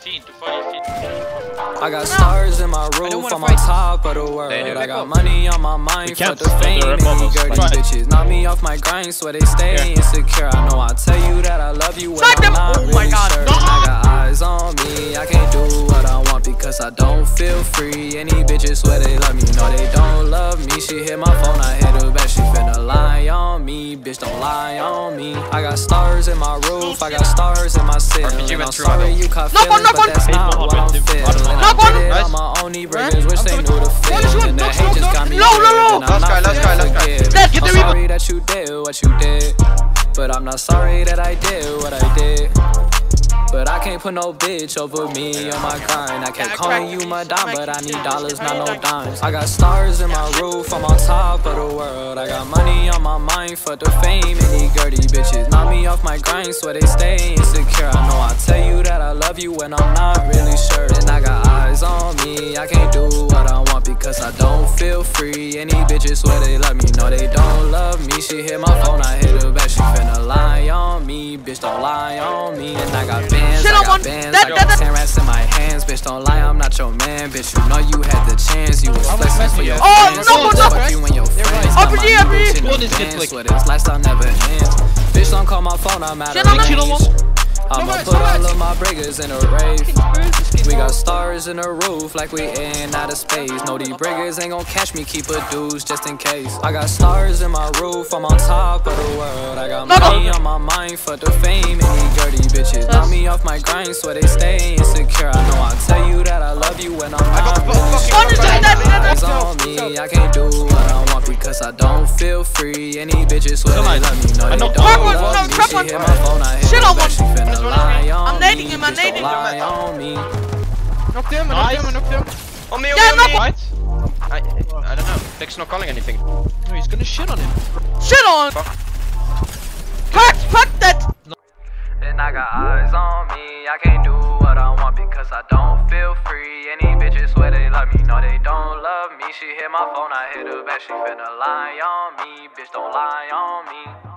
15 to 40 feet. I got stars in my roof, I'm on top of the world. I got money on my mind, fuck the fame, and these dirty bitches knock me off my grind, swear they stay insecure. I know I tell you that I love you when I'm not really sure. I got eyes on me, I can't do what I want because I don't feel free. Any bitches swear they love me, no they don't love me. She hit my phone, I hit her back, she finna lie on me. Bitch don't lie on me. I got stars in my roof, I got stars in my ceiling. I'm sorry you caught feelings, but that's not what I'm feeling. I did it on my own, these brothers wish they knew the feeling. And that hate just got me feeling. I'm sorry that you did what you did, but I'm not sorry that I did what I did. But I can't put no bitch over me on my grind. I kept calling you my dime, but I need dollars, not no dimes. I got stars in my roof, I'm on top of the world. I got money on my mind, fuck the fame, and these dirty bitches knock me off my grind, swear they stay insecure. I know I tell you that I love you when I'm not really sure. And I got eyes on me, I can't do what I want because I don't feel free. Any bitches swear they love me, no they don't love me. She hit my phone, I hit her back, she finna lie on me. Bitch don't lie on me. And I got bands, I got bands, I got 10 rats in my hands. Bitch don't lie, I'm not your man. Bitch you know you had the chance, you was flexing for your fans. Fuck you and your friends, not my new bitch in the dance. Swear this lifestyle never ends. Bitch don't call my phone, I'm out of range. I'ma put all of my breakers in a rave. We got stars in the roof like we in outer space. No, these breakers ain't gon' catch me, keep a dues just in case. I got stars in my roof, I'm on top of the world. I got money on my mind, fuck the fame, and these dirty bitches knock me off my grind, swear they stay insecure. I know I tell you that I love you when I'm not really sure. Eyes on me, I can't do what I want because I don't feel free. Any bitches swear they love me, no they don't love me. She hit my phone, I hit her back, she finna lie on me. I'm nading him, I'm Bitch don't nading lie on me. Knocked him, knocked him. On me, Right? I don't know. Nick's not calling anything. No, he's gonna shit on him. Shit on! Fuck that! And I got eyes on me, I can't do what I want because I don't feel free. Any bitches swear they love me, no they don't love me. She hit my phone, I hit her back, she finna lie on me. Bitch don't lie on me.